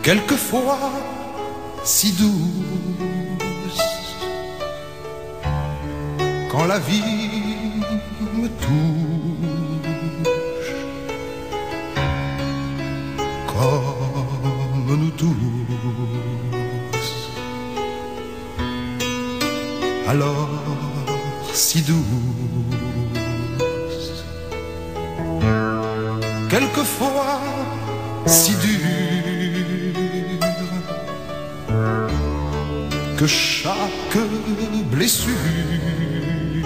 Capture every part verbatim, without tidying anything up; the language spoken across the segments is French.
quelquefois si douce, quand la vie me touche, comme nous tous, alors si douce, quelquefois si dure, que chaque blessure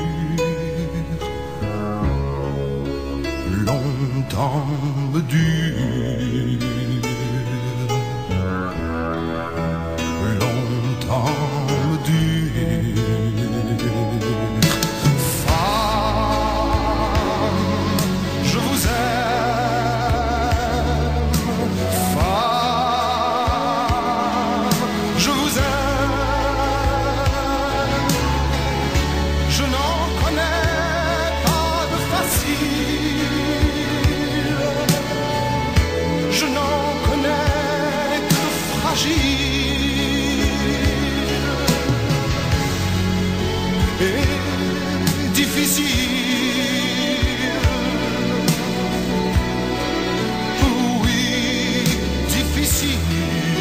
longtemps me dure, longtemps me dure. Femme, je vous aime, femme, je vous aime. Je n'en connais pas de facile, je n'en connais que de fragile et difficile. Oui, difficile.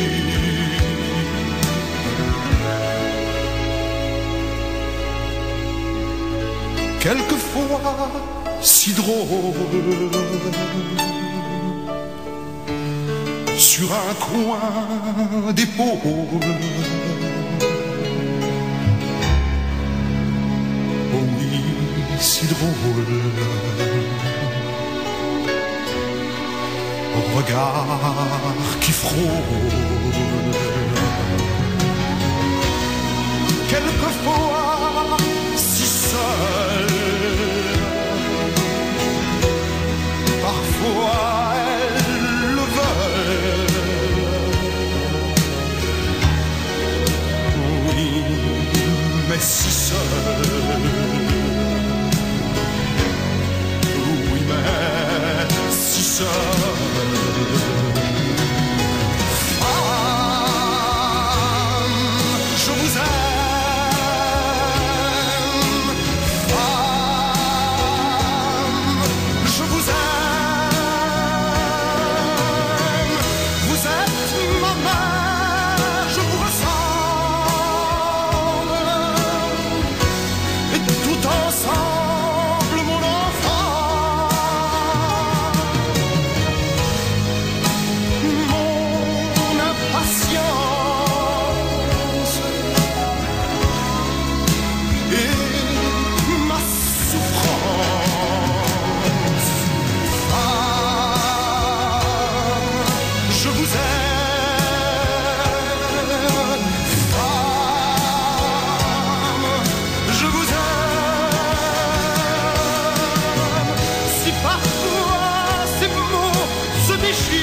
Quelquefois si drôle, sur un coin d'épaule. Oh oui, si drôle, au regard qui frôle. Quelquefois si seul, parfois elles le veulent. Oui, mais si seul. Oui, mais si seul. Femme, je vous aime.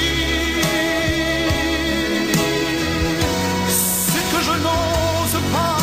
C'est que je n'ose pas